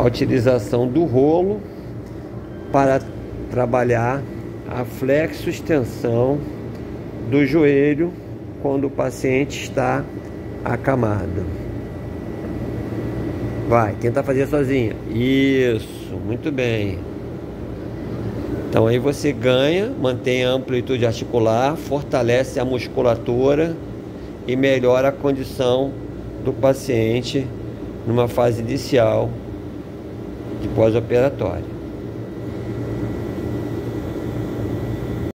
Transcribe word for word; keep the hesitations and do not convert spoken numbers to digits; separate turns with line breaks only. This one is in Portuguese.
utilização do rolo para trabalhar a flexo-extensão do joelho quando o paciente está acamado. Vai, tenta fazer sozinha. Isso, muito bem. Então aí você ganha, mantém a amplitude articular, fortalece a musculatura e melhora a condição do paciente numa fase inicial de pós-operatório.